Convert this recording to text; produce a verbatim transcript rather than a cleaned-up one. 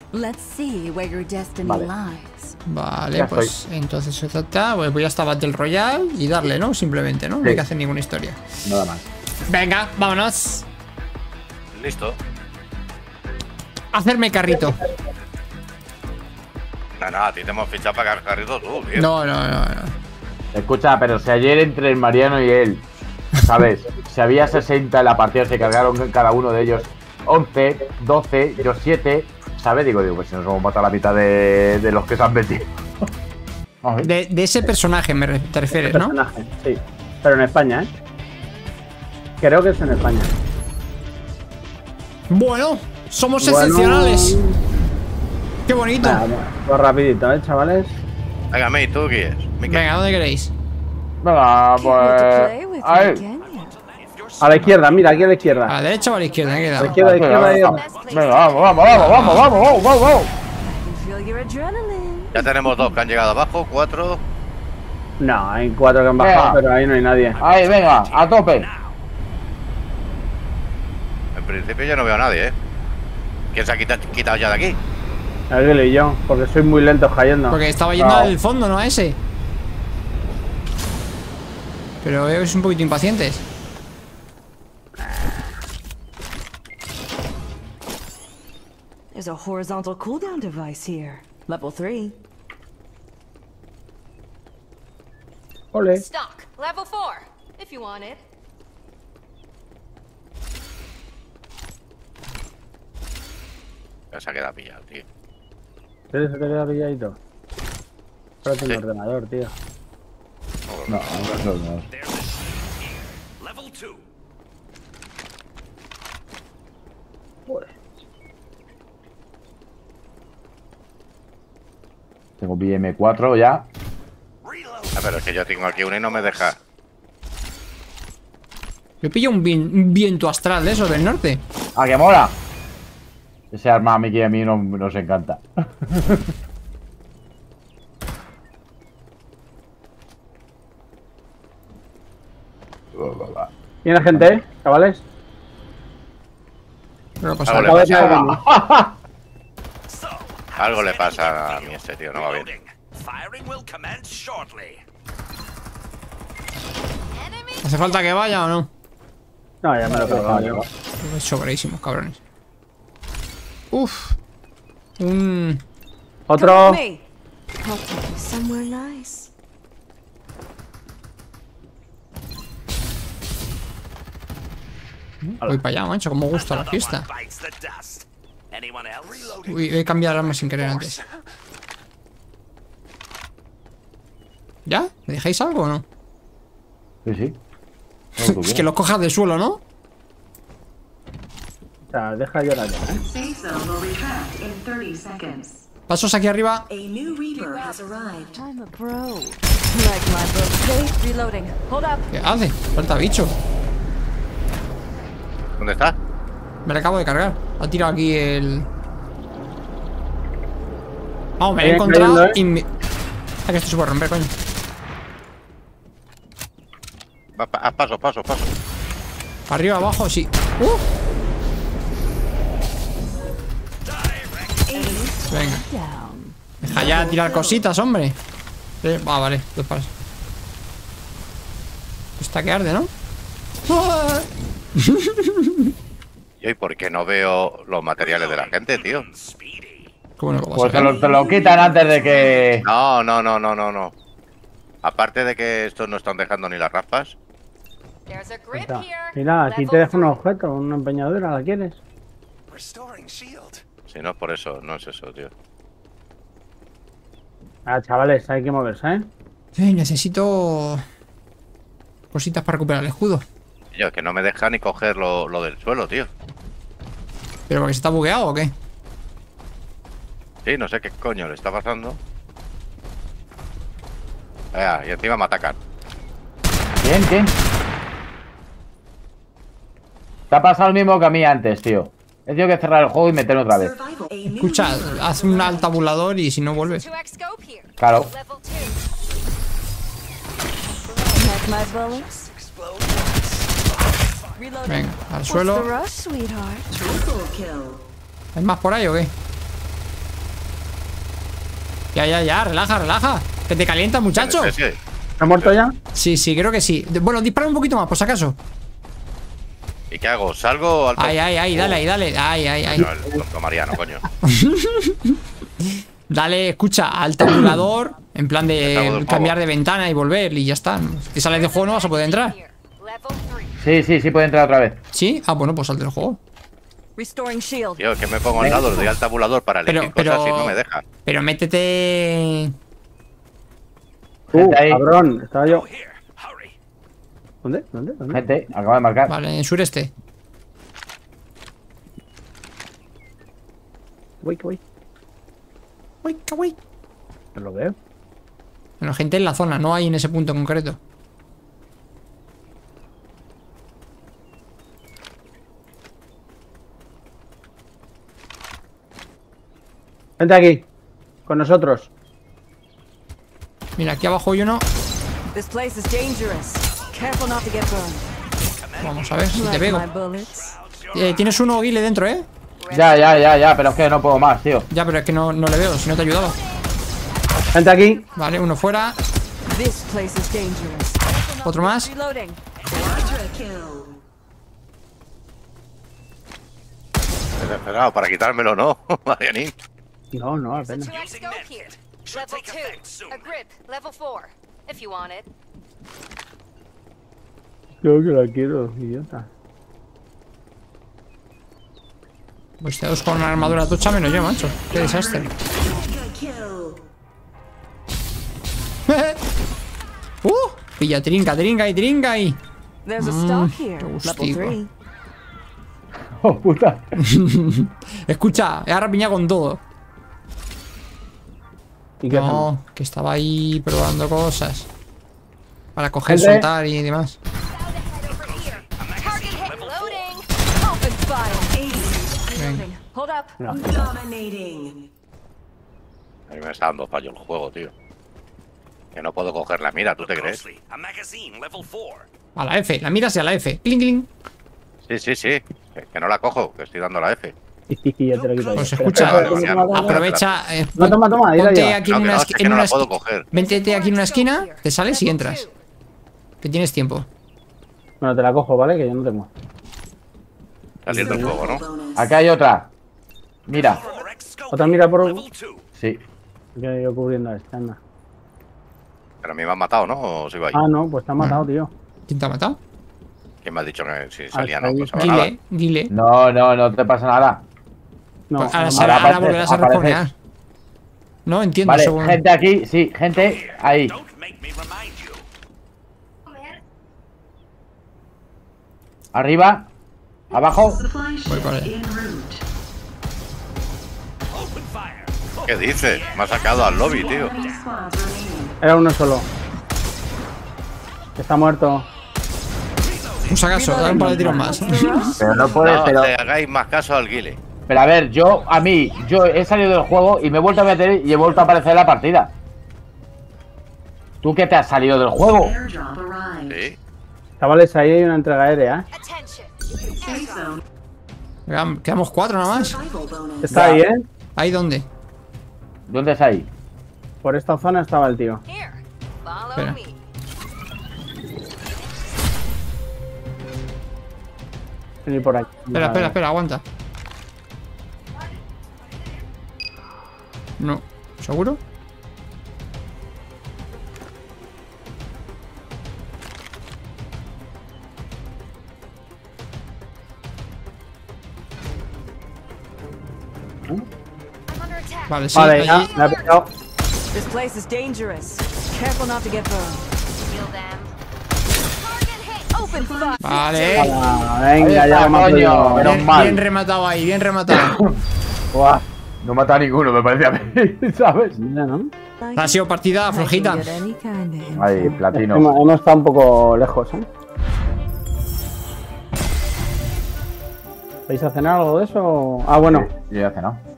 Let's see where your destiny Vale. lies. Vale, Ya pues estoy. entonces se trata. Pues voy hasta Battle Royale y darle, ¿no? Simplemente, ¿no? No Sí. hay que hacer ninguna historia. Nada más. Venga, vámonos. Listo. Hacerme carrito. No, no, a ti te hemos fichado para cargar tú, tío. No, no, no, no. Escucha, pero si ayer entre el Mariano y él, ¿sabes? Si había sesenta en la partida, se cargaron cada uno de ellos once, doce, yo siete, ¿sabes? Digo, digo, pues si nos hemos matado la mitad de, de los que se han metido. A ver. De, de ese personaje me re- te refieres, ¿no? Personaje, sí. Pero en España, ¿eh? Creo que es en España. Bueno, somos Bueno. excepcionales. Qué bonito. Nada, pues rapidito, ¿eh, chavales? Venga, May, ¿tú qué quieres? Miquel. Venga, ¿dónde queréis? Venga, Can't wait to play pues. with A you ver. again. A la izquierda, mira, aquí a la ¿A izquierda. la derecha o a la izquierda? ¿Qué A la queda? izquierda, a la izquierda. ahí. Venga, vamos, vamos, vamos, vamos, vamos, vamos, vamos, vamos. I can feel your adrenaline. Ya tenemos dos que han llegado abajo, cuatro. No, hay cuatro que han bajado, Venga. pero ahí no hay nadie. Ahí, venga, a tope. En principio yo no veo a nadie, ¿eh? ¿Quién se ha quitado, quitado ya de aquí? Alguien y yo, porque soy muy lento cayendo. Porque estaba yendo No. al fondo, ¿no? A ese. Pero veo que es un poquito impacientes. There's a horizontal cooldown device here. Level three. Ole. Stock, level four, if you want it. Ya se ha quedado pillado, tío. ¿Sí, se te queda pilladito? Espérate un Sí. ordenador, tío. No, no, no, no. Tengo B M cuatro ya. Ah, pero es que yo tengo aquí una y no me deja. Yo pillo un, vien- un viento astral de esos del norte. ¡Ah, que mola! Ese arma a mí que a mí no, nos encanta. ¿Tiene gente, eh, chavales? No pasa Algo nada. le Acabo de pasa, caer de mí. algo le pasa a mí este tío, no va bien. ¿Hace falta que vaya o no? No, ya me lo he cargado yo. Sobradísimos, cabrones. Uf. Un... Otro. Me. I'll take you somewhere nice. Voy para allá, macho. Como gusta la fiesta. Uy, he cambiado el arma sin querer antes. ¿Ya? ¿Me dejáis algo o no? Sí, sí. Es que lo cojas del suelo, ¿no? O sea, deja yo la llave, ¿eh? Safe zone will retract in thirty seconds. Pasos aquí arriba. A new Reaper has arrived. I'm a pro. Like my book. Safe reloading. Hold up. ¿Qué hace? Falta bicho. ¿Dónde está? Me lo acabo de cargar. Ha tirado aquí el... Vamos, me lo he Viene encontrado cayendo, ¿eh? y me... Ah, que esto se puede romper, coño. Va, pa- haz paso, paso, paso. Arriba, abajo, sí. ¡Uh! Venga. Down. Deja ya tirar cositas, hombre. Eh, ah, vale, dos pasos. Está que arde, ¿no? ¡Ah! ¿Y hoy por qué no veo los materiales de la gente, tío? ¿Cómo no lo vas a Pues te ver? lo, te lo quitan antes de que... No, no, no, no, no, no. Aparte de que estos no están dejando ni las raspas. There's a grip Está. here. Mira, aquí Level te dejo un three. objeto, una empeñadura, ¿la quieres? Si no es por eso, no es eso, tío. Ah, chavales, hay que moverse, ¿eh? Eh, necesito... cositas para recuperar el escudo. Yo, es que no me deja ni coger lo, lo del suelo, tío. ¿Pero porque se está bugueado o qué? Sí, no sé qué coño le está pasando. Ah, y encima me atacan. ¿Quién? ¿Quién? Te ha pasado lo mismo que a mí antes, tío. He tenido que cerrar el juego y meterlo otra vez. Survival. A new Escucha, Reaper haz un al tabulador y si no vuelves. two X scope here. Claro. Level two. Like my bullets. Reloading. Venga, al What's the suelo. rush, sweetheart? triple kill. ¿Hay más por ahí o qué? Ya, ya, ya, relaja, relaja. Que te calienta, muchacho. Sí, sí. ¿Ha muerto ya? Sí, sí, creo que sí. Bueno, dispara un poquito más, por si acaso. ¿Y qué hago? ¿Salgo al Ay, ay, ay, dale, ahí, dale. Ay, ay, ay. No, el tonto Mariano, coño. Dale, escucha, al tabulador. En plan El tabulador de del cambiar juego. de ventana y volver. Y ya está. Si sales del juego no vas a poder entrar. Here. Level three. Sí, sí, sí puede entrar otra vez. ¿Sí? Ah, bueno, pues sal del juego. Restoring shield. Tío, es que me pongo al lado, le doy al tabulador para elegir Pero, cosas pero. y no me deja. Pero métete. Uh, Gente ahí. cabrón, estaba yo. ¿Dónde? ¿Dónde? ¿Dónde? Gente, acaba de marcar. Vale, en sureste. Voy, que voy. Uy, qué guay. No lo veo. Bueno, gente en la zona, no hay en ese punto en concreto. Vente aquí. Con nosotros. Mira, aquí abajo hay uno. This place is dangerous. Careful not to get burned. Vamos a ver si te Like pego. my bullets. Eh, tienes uno, Guile, dentro, ¿eh? Ya, ya, ya, ya, pero es que no puedo más, tío. Ya, pero es que no, no le veo, si no te ayudaba. Vente aquí. Vale, uno fuera. This place is dangerous. Otro más. Reloading. Quadra kill. Desesperado para quitármelo, ¿no? Marianín. No, no, There's a apenas. two X scope here. Level two. A grip. Level four. If you want it. Yo que la quiero, idiota. Pues todos con una armadura tocha menos yo, macho. Qué desastre. Mega kill. ¡Uh! Pilla, trinca, trinca y trinca y. There's a Mm, stock here. qué Level gustico. three. Oh, puta. Escucha, he arrapiñado con todo. ¿Y qué hacemos? No, que estaba ahí probando cosas. Para coger, Gente. soltar y demás. Over here. Target hit. Loading. Open fire. Venga. Hold up. No. Dominating. A mí me está dando fallo el juego, tío. Que no puedo coger la mira, ¿tú te crees? A magazine level four. A la F, la miras y a la F. Cling, cling. Sí, sí, sí. Que, que no la cojo, que estoy dando la F. Ya te lo quito. Pues Espera, escucha, espera, Vale, espera, vale, toma, toma, Aprovecha. eh, No, toma, toma, ahí la ponte lleva. aquí No, en que una, no, esqui- es que en no una la puedo esqui- coger. Véntete aquí en una esquina, te sales y entras. Que tienes tiempo. Bueno, te la cojo, ¿vale? Que yo no tengo. Salir del juego, ¿no? Bonus. Acá hay otra. Mira. four X scope. Otra mira por... Level two. Sí. Que yo cubriendo a esta, anda. Pero a mí me han matado, ¿no? ¿O sigo ahí? Ah, no, pues te han matado, tío. ¿Quién te ha matado? ¿Quién me ha dicho que si salía ahí. no pasaba nada? Guile, Guile. No, no, no te pasa nada. No, Pues ahora, no, será- ahora ahora aparece- volverás a aparece. respawnear. No entiendo, Vale, según. gente aquí, sí, gente ahí. Don't make me remind you. Arriba, abajo. Supply Voy por ship ahí. en route. Open fire. ¿Qué dices? Me ha sacado al lobby, tío. Three squads remaining. Era uno solo. Está muerto. Un sagazo, dale un par de tiros más. Pero no puedes, No pero. le hagáis más caso al Guile. Pero a ver, yo, a mí, yo he salido del juego y me he vuelto a meter y he vuelto a aparecer en la partida. ¿Tú qué te has salido del juego? Airdrop arrived. Sí. Chavales, ahí hay una entrega aérea, ¿eh? Attention. Safe zone. Quedan- Quedamos cuatro nada más. Survival bonus. Está ahí, ¿eh? ¿Ahí dónde? ¿Dónde es ahí? Por esta zona estaba el tío. Here. Follow Espera. me. Vení por aquí. Espera, espera, espera, aguanta. No, ¿seguro? I'm under attack. Vale, sí. Vale, ya, allí. me ha pillado. This place is dangerous. Careful not to get burned. Kill them. Target hit. Open fire. Vale. Ah, Ahí venga, está, ya me ha coño, pillado. menos Bien, mal. bien rematado ahí, bien rematado. Buah, no mata a ninguno, me parece a mí, ¿sabes? Mira, ¿no? Ha sido partida flojita. I can get any kind of info. Ahí, platino. Hemos, hemos estado un poco lejos, ¿eh? ¿Vais a cenar algo de eso? Ah, bueno. Sí, yo ya he cenado.